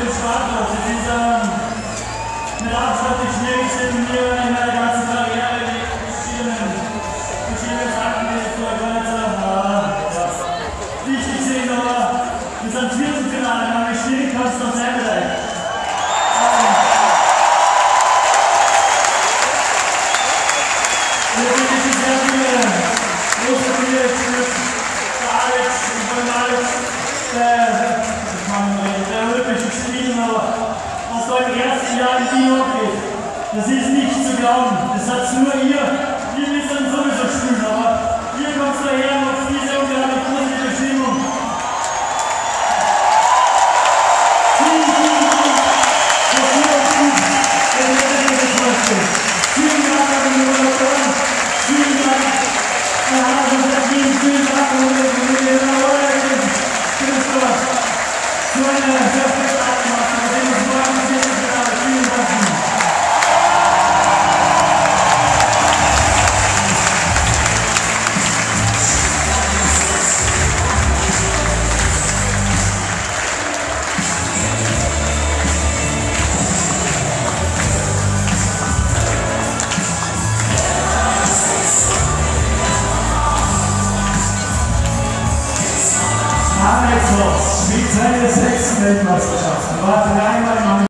dem Startplatz. Es ist mit Abstand das schnellste Turnier in meiner ganzen Karriere, die verschiedene Sachen, die ich vorher gar nicht so wichtig sind, aber wir sind im Viertelfinale, man wie schwierig kann es noch sein vielleicht. Wir haben wirklich sehr viele große Turniere gespielt. Der Alex, der Olympischen Spielen, aber was da im ersten Jahr im Team abgeht, das ist nicht zu glauben. Das hat nur ihr müssen sowieso spielen, aber ihr kommt daher und auf diese unglaublich positive Stimmung. Vielen Dank an die Moderatoren, vielen Dank an Hasen, vielen Dank an die so eine sehr viel Spaß gemacht, wir sehen uns morgen im Viertelfinale. Vielen Dank. Alex Ross spielt seine 6. Weltmeisterschaft. War dreimal